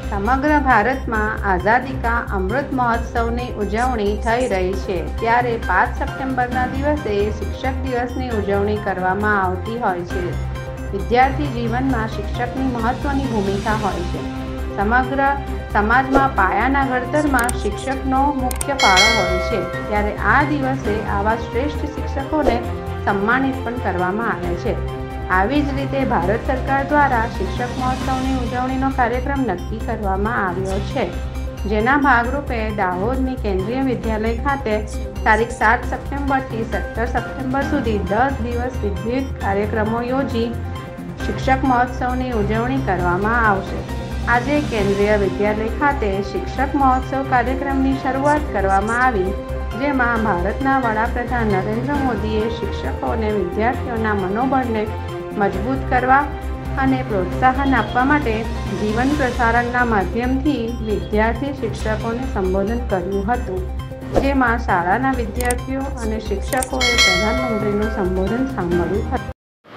સમગ્ર ભારતમાં આઝાદી કા અમૃત મહોત્સવની ઉજવણી થઈ રહી છે, ત્યારે 5 સપ્ટેમ્બરના દિવસે શિક્ષક દિવસની ઉજવણી કરવામાં આવતી હોય છે। વિદ્યાર્થી જીવનમાં શિક્ષકની મહત્વની ભૂમિકા હોય છે। સમગ્ર સમાજમાં પાયાના ઘડતરમાં શિક્ષકનો મુખ્ય ફાળો હોય છે, ત્યારે આ દિવસે આવા શ્રેષ્ઠ શિક્ષકોને સન્માનિત પણ કરવામાં આવે છે। આવી જ રીતે ભારત સરકાર દ્વારા શિક્ષક મહોત્સવની ઉજવણીનો કાર્યક્રમ નક્કી કરવામાં આવ્યો છે, જેના ભાગરૂપે દાહોદની કેન્દ્રીય વિદ્યાલય ખાતે તારીખ 7 સપ્ટેમ્બરથી 17 સપ્ટેમ્બર સુધી 10 દિવસ વિવિધ કાર્યક્રમો યોજી શિક્ષક મહોત્સવની ઉજવણી કરવામાં આવશે। આજે કેન્દ્રીય વિદ્યાલય ખાતે શિક્ષક મહોત્સવ કાર્યક્રમની શરૂઆત કરવામાં આવી, જેમાં ભારતના વડાપ્રધાન નરેન્દ્ર મોદીએ શિક્ષકો અને વિદ્યાર્થીઓના મનોબળને મજબૂત કરવા અને પ્રોત્સાહન આપવા માટે જીવન પ્રસારણના માધ્યમથી વિદ્યાર્થી શિક્ષકોને સંબોધન કર્યું હતું, જેમાં શાળાના વિદ્યાર્થીઓ અને શિક્ષકોએ પ્રધાનમંત્રીનું સંબોધન સાંભળ્યું હતું।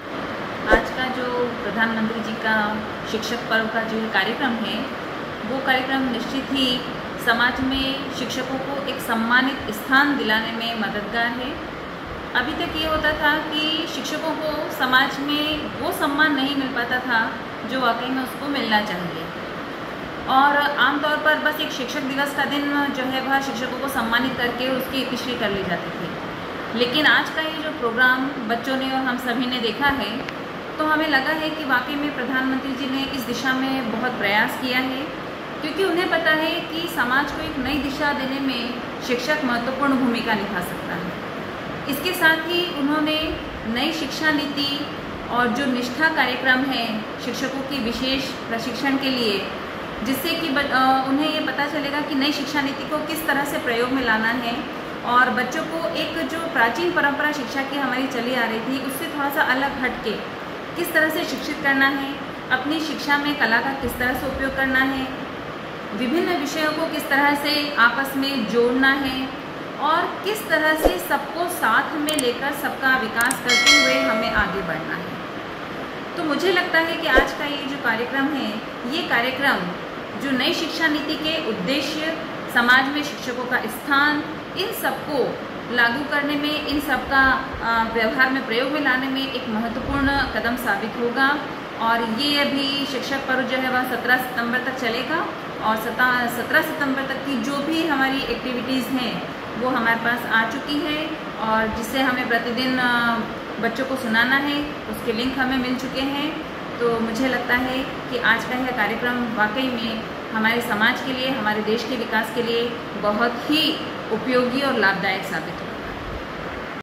आज का जो प्रधानमंत्री जी का शिक्षक पर्व का जो कार्यक्रम है, वो कार्यक्रम निश्चित ही समाज में शिक्षकों को एक सम्मानित स्थान दिलाने में मददगार है। अभी तक ये होता था कि शिक्षकों को समाज में वो सम्मान नहीं मिल पाता था जो वाकई में उसको मिलना चाहिए, और आमतौर पर बस एक शिक्षक दिवस का दिन जो है वह शिक्षकों को सम्मानित करके उसकी इतिश्री कर ली जाती थी। लेकिन आज का ये जो प्रोग्राम बच्चों ने और हम सभी ने देखा है, तो हमें लगा है कि वाकई में प्रधानमंत्री जी ने इस दिशा में बहुत प्रयास किया है, क्योंकि उन्हें पता है कि समाज को एक नई दिशा देने में शिक्षक महत्वपूर्ण भूमिका निभा सकता है। इसके साथ ही उन्होंने नई शिक्षा नीति और जो निष्ठा कार्यक्रम है शिक्षकों की विशेष प्रशिक्षण के लिए, जिससे कि उन्हें ये पता चलेगा कि नई शिक्षा नीति को किस तरह से प्रयोग में लाना है, और बच्चों को एक जो प्राचीन परंपरा शिक्षा की हमारी चली आ रही थी उससे थोड़ा सा अलग हट के किस तरह से शिक्षित करना है, अपनी शिक्षा में कला का किस तरह से उपयोग करना है, विभिन्न विषयों को किस तरह से आपस में जोड़ना है, और किस तरह से सबको साथ में लेकर सबका विकास करते हुए हमें आगे बढ़ना है। तो मुझे लगता है कि आज का ये जो कार्यक्रम है, ये कार्यक्रम जो नई शिक्षा नीति के उद्देश्य, समाज में शिक्षकों का स्थान, इन सबको लागू करने में, इन सबका व्यवहार में प्रयोग में लाने में एक महत्वपूर्ण कदम साबित होगा। और ये अभी शिक्षक पर्व जो है वह 17 सितंबर तक चलेगा, और 17 सितंबर तक की जो भी हमारी एक्टिविटीज़ हैं वो हमारे पास आ चुकी है, और जिससे हमें प्रतिदिन बच्चों को सुनाना है उसके लिंक हमें मिल चुके हैं। तो मुझे लगता है कि आज का यह कार्यक्रम वाकई में हमारे समाज के लिए, हमारे देश के विकास के लिए बहुत ही उपयोगी और लाभदायक साबित होगा।